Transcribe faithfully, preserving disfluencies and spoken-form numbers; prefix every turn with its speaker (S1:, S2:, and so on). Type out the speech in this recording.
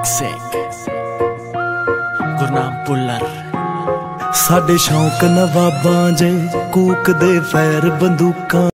S1: Sick. Gurnam Bhullar
S2: ਸਾਡੇ ਸ਼ੌਂਕ ਨਵਾਬਾਂ ਜੇ ਕੂਕ ਦੇ ਫੈਰ ਬੰਦੂਕਾਂ